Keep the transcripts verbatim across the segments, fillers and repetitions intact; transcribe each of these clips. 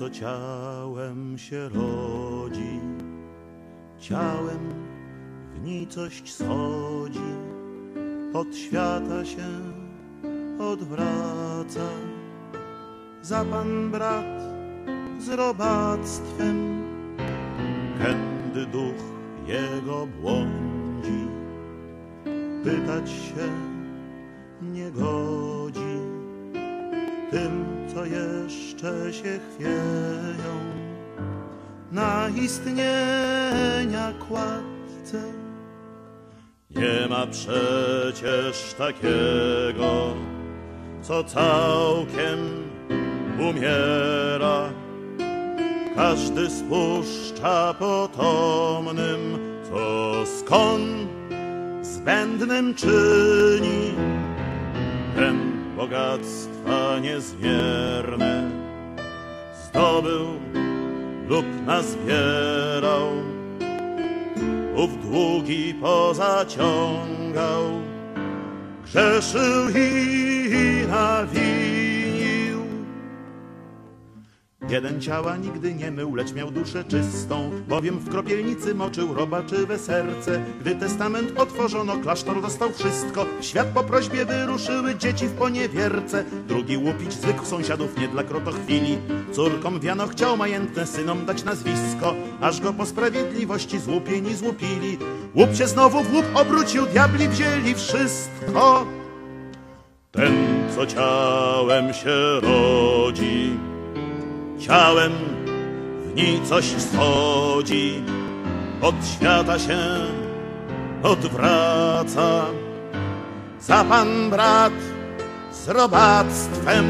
co ciałem się rodzi, ciałem w nicość schodzi, od świata się odwraca. Za pan brat z robactwem, kędy duch jego błądzi, pytać się nie godzi tym, co jeszcze się chwieją na istnienia kładce. Nie ma przecież takiego, co całkiem umiera. Każdy spuszcza potomnym, co skon zbędnym czyni. Ten bogactwa niezmierne zdobył lub nazbierał, ów długi pozaciągał, grzeszył i nawinił. Jeden ciała nigdy nie mył, lecz miał duszę czystą, bowiem w kropielnicy moczył robaczywe serce. Gdy testament otworzono, klasztor dostał wszystko. W świat po prośbie wyruszyły dzieci w poniewierce. Drugi łupić zwykł sąsiadów nie dla krotochwili. Córkom wiano chciał majętne, synom dać nazwisko, aż go po sprawiedliwości złupieni złupili. Łup się znowu w łup obrócił, diabli wzięli wszystko. Ten, co ciałem się rodzi, ciałem w nicość schodzi, od świata się odwraca. Za pan brat z robactwem,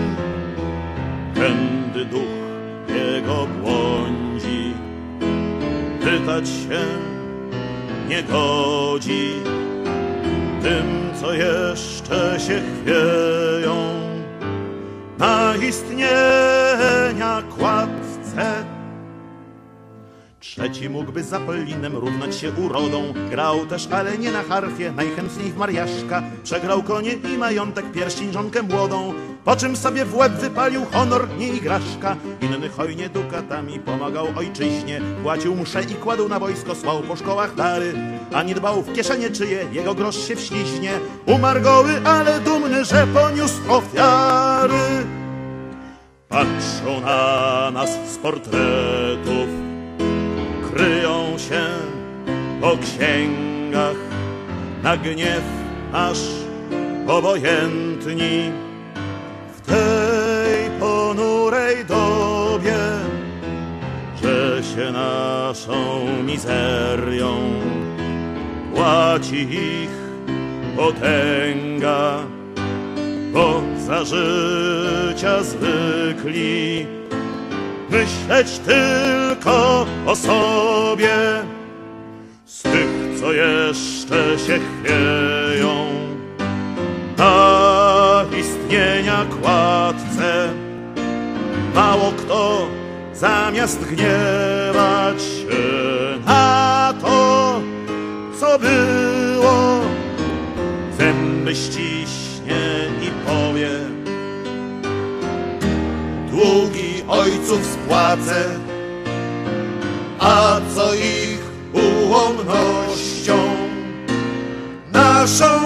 kędy duch jego błądzi, pytać się nie godzi tym, co jeszcze się chwieją na istnienia kładce. Trzeci mógłby za Pollinem równać się urodą. Grał też, ale nie na harfie, najchętniej w mariaszka. Przegrał konie i majątek, pierścień, żonkę młodą, po czym sobie w łeb wypalił honor, nie igraszka. Inny hojnie dukatami pomagał ojczyźnie, płacił msze i kładł na wojsko, słał po szkołach dary, a nie dbał w kieszenie czyje, jego grosz się wśliźnie. Umarł goły, ale dumny, że poniósł ofiary. Patrzą na nas z portretów, kryją się po księgach, na gniew aż obojętni. W tej ponurej dobie, że się naszą mizerią płaci ich potęga, bo za życia zwykli myśleć tylko o sobie. Z tych, co jeszcze się chwieją na istnienia kładce, mało kto zamiast gniewać się na to, co było, zęby ściśnie i powie: długi ojców spłacę, a co ich ułomnością naszą